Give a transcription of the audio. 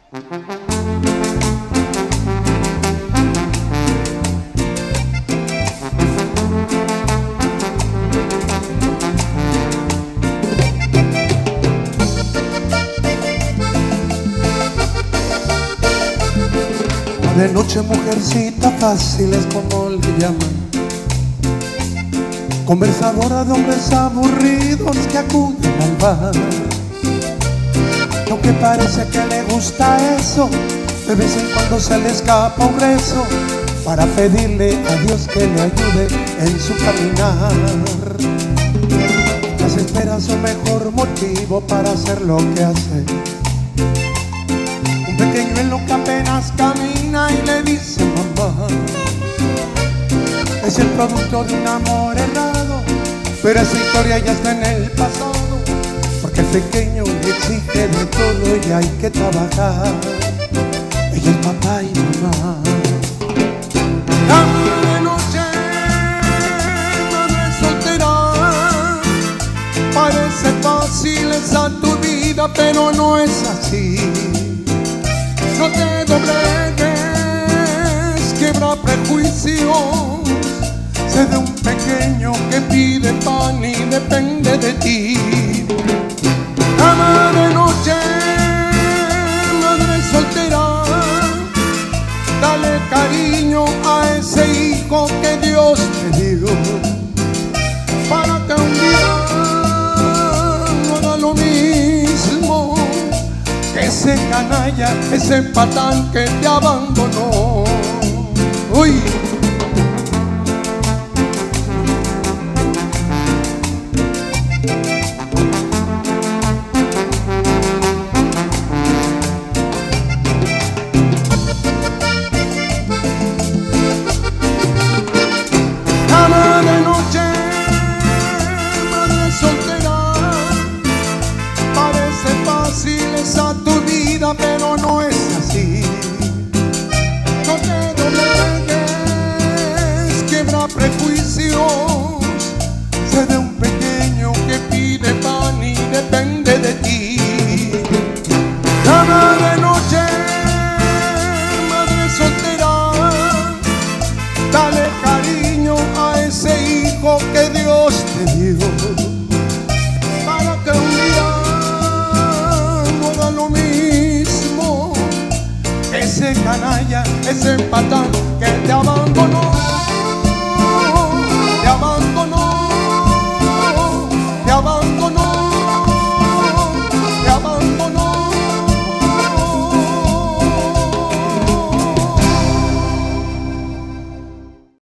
De noche mujercita fácil es como le llaman, conversadora de hombres aburridos que acuden al bar. Aunque parece que le gusta eso, de vez en cuando se le escapa un rezo para pedirle a Dios que le ayude en su caminar. Las espera su mejor motivo para hacer lo que hace. Un pequeñuelo que apenas camina y le dice mamá. Es el producto de un amor errado, pero esa historia ya está en el pasado, porque el pequeño le exige de todo y hay que trabajar. Ella es papá y mamá. Cama de noche, madre soltera, parece fácil esa tu vida, pero no es así. No te doblegues, quiebra prejuicios. Sé de un pequeño que pide pan y depende de ti. Cama de noche, madre soltera, dale cariño a ese hijo que Dios te dio, para que un día no haga lo mismo que ese canalla, ese patán que te abandonó. Uy. Cama de noche, madre soltera, parece fácil esa tu vida, pero no es así. No te doblegues, quiebra prejuicios. Sé de un pequeño que pide pan y depende de ti. Cama de noche, madre soltera, dale cariño a ese hijo que Dios te dio, para que un día no haga lo mismo ese canalla, ese patán que te abandonó.